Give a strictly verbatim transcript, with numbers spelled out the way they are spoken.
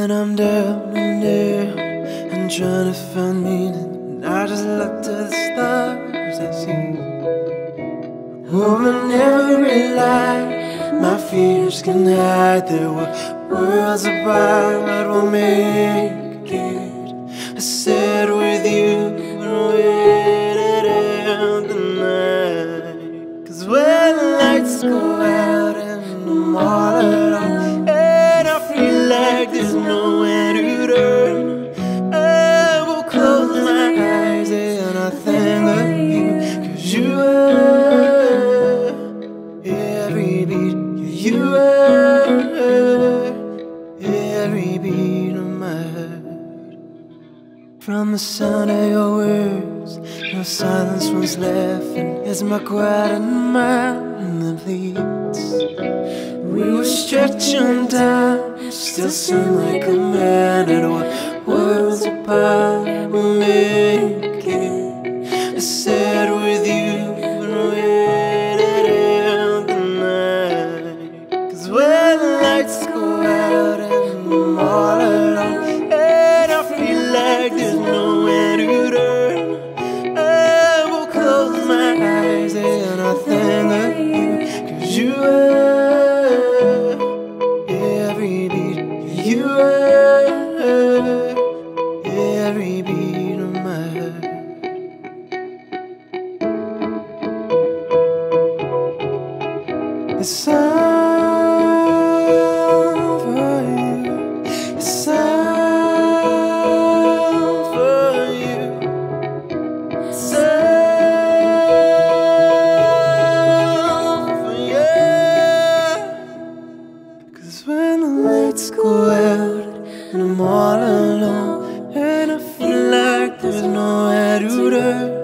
When I'm down and down and trying to find meaning, and I just look to the stars I see. Woman, every lie my fears can hide. There were worlds apart, what will make it? I said with you and waited out the night. Cause when the lights go out and I'm all alone, and I feel like there's nowhere to turn, I will close my eyes and I think of you. Cause you are every beat, you are every beat of my heart. From the sound of your words, no silence was left, and as my quiet mind that bleeds, we were stretching time, still seem like a man, and what worlds apart will make it. I said with you and waited out the night. Cause when the lights go out and I'm all alone, and I feel like there's nowhere to turn, I will close my eyes and I think of you. Cause you are every beat, you are every beat of my heart. It's all for you, it's all for you, it's all for you. Cause when the lights go out and I'm all alone, and I feel like there's nowhere to turn,